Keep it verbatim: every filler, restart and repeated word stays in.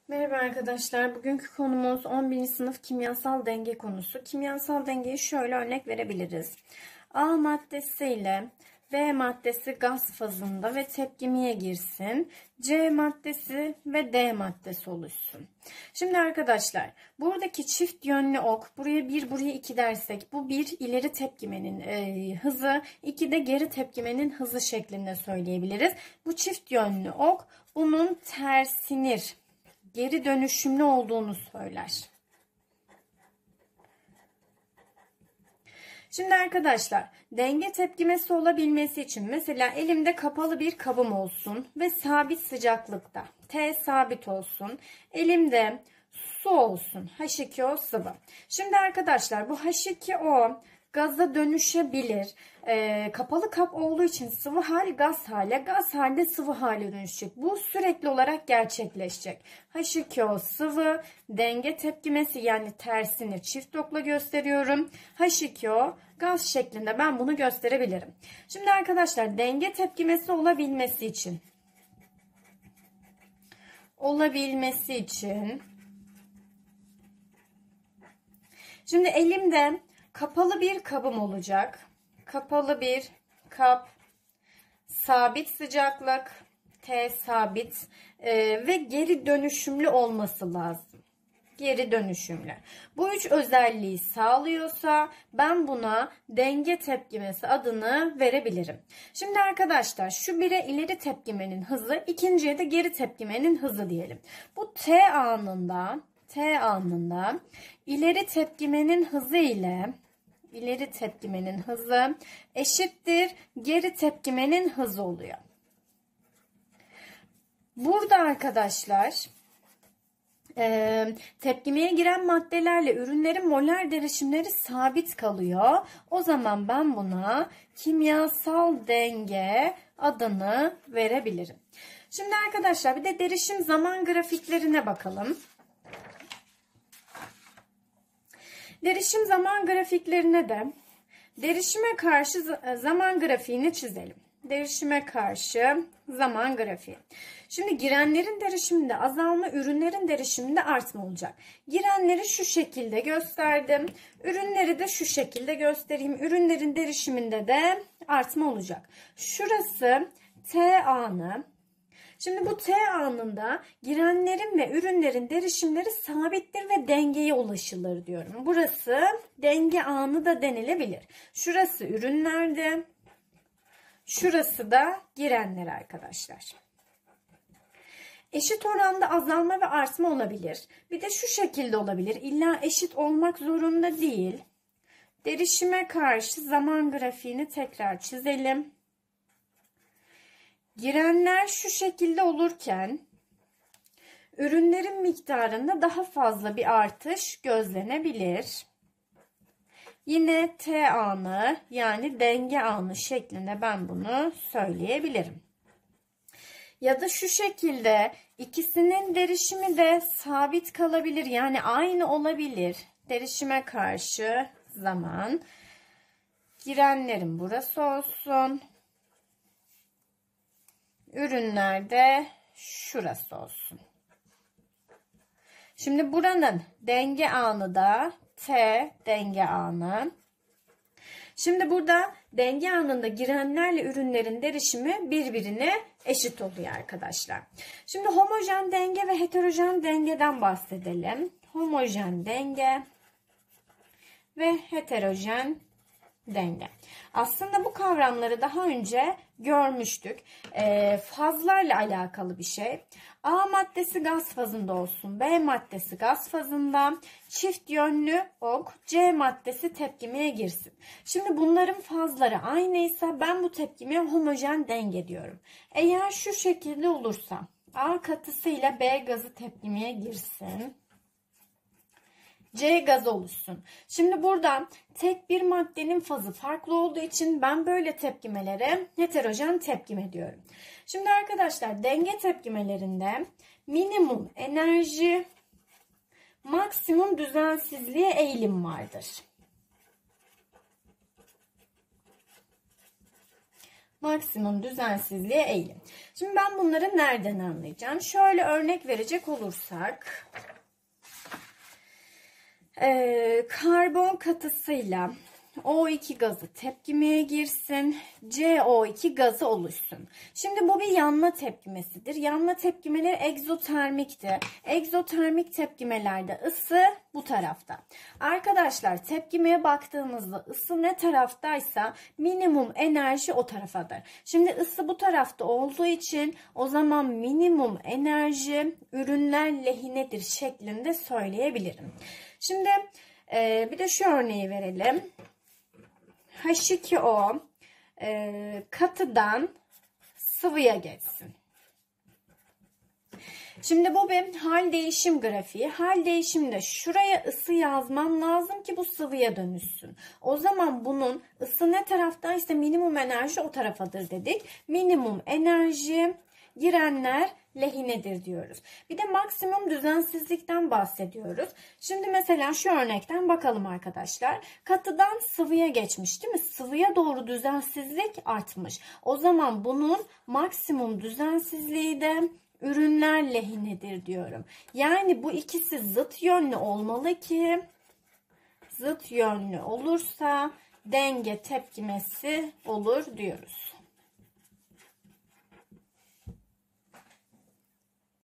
Merhaba arkadaşlar. Bugünkü konumuz on birinci sınıf kimyasal denge konusu. Kimyasal dengeyi şöyle örnek verebiliriz. A maddesi ile B maddesi gaz fazında ve tepkimeye girsin. C maddesi ve D maddesi oluşsun. Şimdi arkadaşlar, buradaki çift yönlü ok, buraya bir buraya iki dersek, bu bir ileri tepkimenin e, hızı, iki de geri tepkimenin hızı şeklinde söyleyebiliriz. Bu çift yönlü ok bunun tersinir, geri dönüşümlü olduğunu söyler. Şimdi arkadaşlar, denge tepkimesi olabilmesi için mesela elimde kapalı bir kabım olsun ve sabit sıcaklıkta. T sabit olsun. Elimde su olsun. H iki O sıvı. Şimdi arkadaşlar, bu H iki O gaza dönüşebilir. Ee, kapalı kap olduğu için sıvı hal gaz hale, gaz halde sıvı hale dönüşecek. Bu sürekli olarak gerçekleşecek. H iki O sıvı, denge tepkimesi yani tersini çift okla gösteriyorum. H iki O gaz şeklinde ben bunu gösterebilirim. Şimdi arkadaşlar, denge tepkimesi olabilmesi için olabilmesi için şimdi elimde kapalı bir kabım olacak. Kapalı bir kap, sabit sıcaklık, T sabit e, ve geri dönüşümlü olması lazım. Geri dönüşümlü. Bu üç özelliği sağlıyorsa ben buna denge tepkimesi adını verebilirim. Şimdi arkadaşlar, şu bire ileri tepkimenin hızı, ikinciye de geri tepkimenin hızı diyelim. Bu T anında, T anında ileri tepkimenin hızı ile ileri tepkimenin hızı eşittir geri tepkimenin hızı oluyor. Burada arkadaşlar e, tepkimeye giren maddelerle ürünlerin molar derişimleri sabit kalıyor. O zaman ben buna kimyasal denge adını verebilirim. Şimdi arkadaşlar, bir de derişim zaman grafiklerine bakalım. Derişim zaman grafiklerine de derişime karşı zaman grafiğini çizelim. Derişime karşı zaman grafiği. Şimdi girenlerin derişiminde azalma, ürünlerin derişiminde artma olacak. Girenleri şu şekilde gösterdim. Ürünleri de şu şekilde göstereyim. Ürünlerin derişiminde de artma olacak. Şurası T anı. Şimdi bu T anında girenlerin ve ürünlerin derişimleri sabittir ve dengeye ulaşılır diyorum. Burası denge anı da denilebilir. Şurası ürünlerde, şurası da girenler arkadaşlar. Eşit oranda azalma ve artma olabilir. Bir de şu şekilde olabilir. İlla eşit olmak zorunda değil. Derişime karşı zaman grafiğini tekrar çizelim. Girenler şu şekilde olurken ürünlerin miktarında daha fazla bir artış gözlenebilir. Yine T anı yani denge anı şeklinde ben bunu söyleyebilirim. Ya da şu şekilde ikisinin derişimi de sabit kalabilir, yani aynı olabilir. Derişime karşı zaman, girenlerin burası olsun. Ürünlerde şurası olsun. Şimdi buranın denge anı da T denge anı. Şimdi burada denge anında girenlerle ürünlerin derişimi birbirine eşit oluyor arkadaşlar. Şimdi homojen denge ve heterojen dengeden bahsedelim. Homojen denge ve heterojen denge. Aslında bu kavramları daha önce görmüştük. E, fazlarla alakalı bir şey. A maddesi gaz fazında olsun, B maddesi gaz fazında, çift yönlü ok, C maddesi tepkimeye girsin. Şimdi bunların fazları aynıysa ben bu tepkimeye homojen denge diyorum. Eğer şu şekilde olursa A katısı ile B gazı tepkimeye girsin, C gaz oluşsun. Şimdi burada tek bir maddenin fazı farklı olduğu için ben böyle tepkimelere heterojen tepkime diyorum. Şimdi arkadaşlar, denge tepkimelerinde minimum enerji, maksimum düzensizliğe eğilim vardır. maksimum düzensizliğe eğilim. Şimdi ben bunları nereden anlayacağım? Şöyle örnek verecek olursak, Ee, karbon katısıyla O iki gazı tepkimeye girsin, C O iki gazı oluşsun. Şimdi bu bir yanma tepkimesidir. Yanma tepkimeleri egzotermiktir. Egzotermik tepkimelerde ısı bu tarafta. Arkadaşlar tepkimeye baktığımızda ısı ne taraftaysa minimum enerji o tarafadır. Şimdi ısı bu tarafta olduğu için o zaman minimum enerji ürünler lehinedir şeklinde söyleyebilirim. Şimdi e, bir de şu örneği verelim. H iki O e, katıdan sıvıya geçsin. Şimdi bu bir hal değişim grafiği. Hal değişimde şuraya ısı yazmam lazım ki bu sıvıya dönüşsün. O zaman bunun ısı ne taraftaysa minimum enerji o tarafadır dedik. Minimum enerji girenler lehinedir diyoruz. Bir de maksimum düzensizlikten bahsediyoruz. Şimdi mesela şu örnekten bakalım arkadaşlar. Katıdan sıvıya geçmiş değil mi? Sıvıya doğru düzensizlik artmış. O zaman bunun maksimum düzensizliği de ürünler lehinedir diyorum. Yani bu ikisi zıt yönlü olmalı ki zıt yönlü olursa denge tepkimesi olur diyoruz.